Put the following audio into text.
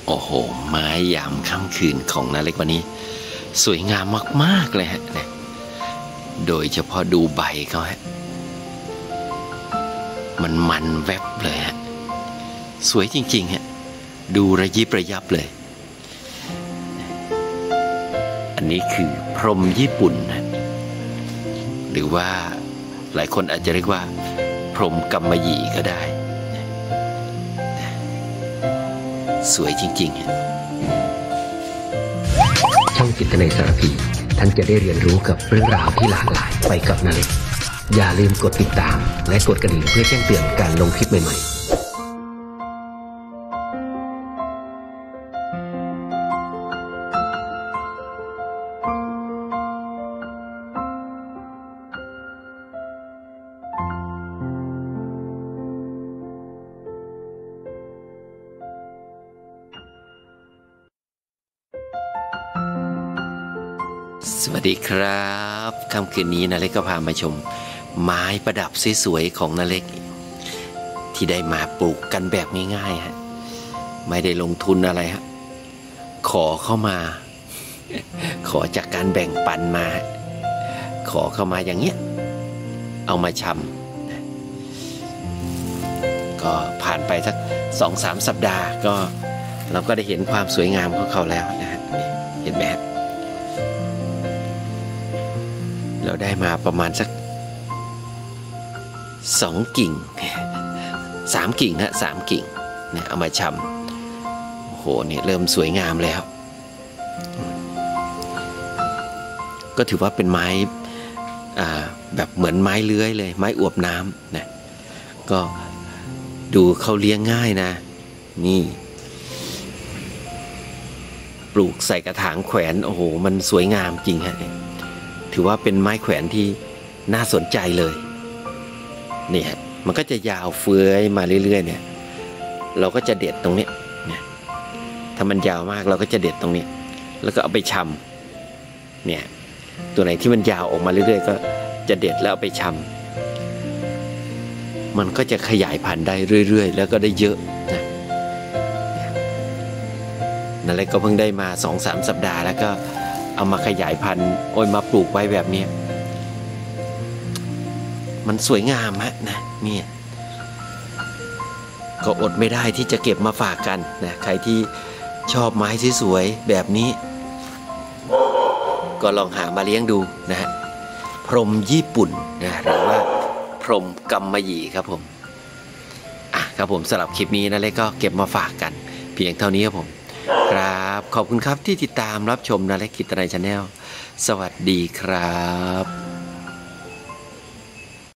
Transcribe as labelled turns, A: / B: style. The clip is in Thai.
A: โอ้โหไม้ยามค่ำคืนของนาเล็กวันนี้สวยงามมากๆเลยฮะนะโดยเฉพาะดูใบเขาฮะมันแวบเลยฮะสวยจริงๆฮะดูระยิบระยับเลยอันนี้คือพรหมญี่ปุ่นนะหรือว่าหลายคนอาจจะเรียกว่าพรหมกำมะหยี่ก็ได้สวยจริงๆฮะ
B: ช่องจิตในสารพีท่านจะได้เรียนรู้กับเรื่องราวที่หลากหลายไปกับนาเล็กอย่าลืมกดติดตามและกดกระดิ่งเพื่อแจ้งเตือนการลงคลิปใหม่ๆ
A: สวัสดีครับค่ำคืนนี้นาเล็กก็พามาชมไม้ประดับสวยๆของนาเล็กที่ได้มาปลูกกันแบบง่ายๆฮะไม่ได้ลงทุนอะไรฮะขอเข้ามาขอจากการแบ่งปันมาขอเข้ามาอย่างเงี้ยเอามาชำก็ผ่านไปสัก 2-3 สัปดาห์ก็เราก็ได้เห็นความสวยงามของเขาแล้วนะฮะเห็นไหมฮะเราได้มาประมาณสัก2 กิ่ง3 กิ่งฮะ3 กิ่งเนี่ยเอามาชำโอ้โหเนี่ยเริ่มสวยงามแล้วก็ถือว่าเป็นไม้แบบเหมือนไม้เลื้อยเลยไม้อวบน้ำนะก็ดูเขาเลี้ยงง่ายนะนี่ปลูกใส่กระถางแขวนโอ้โหมันสวยงามจริงฮะถือว่าเป็นไม้แขวนที่น่าสนใจเลยเนี่ยมันก็จะยาวเฟื้อยมาเรื่อยๆเนี่ยเราก็จะเด็ดตรงนี้เนี่ยถ้ามันยาวมากเราก็จะเด็ดตรงนี้แล้วก็เอาไปชำเนี่ยตัวไหนที่มันยาวออกมาเรื่อยๆก็จะเด็ดแล้วเอาไปชำมันก็จะขยายพันธุ์ได้เรื่อยๆแล้วก็ได้เยอะนะนั่นแหละก็เพิ่งได้มา 2-3 สัปดาห์แล้วก็เอามาขยายพันธุ์โอ้ยมาปลูกไว้แบบนี้มันสวยงามฮะนะเนี่ยก็อดไม่ได้ที่จะเก็บมาฝากกันนะใครที่ชอบไม้สวยๆแบบนี้ก็ลองหามาเลี้ยงดูนะฮะพรหมญี่ปุ่นนะหรือว่าพรหมกำมะหยี่ครับผมครับผมสำหรับคลิปนี้นะเล็กก็เก็บมาฝากกันเพียงเท่านี้ครับผมครับขอบคุณครับที่ติดตามรับชมนาเล็กกิตนัยชาแนลสวัสดีครับ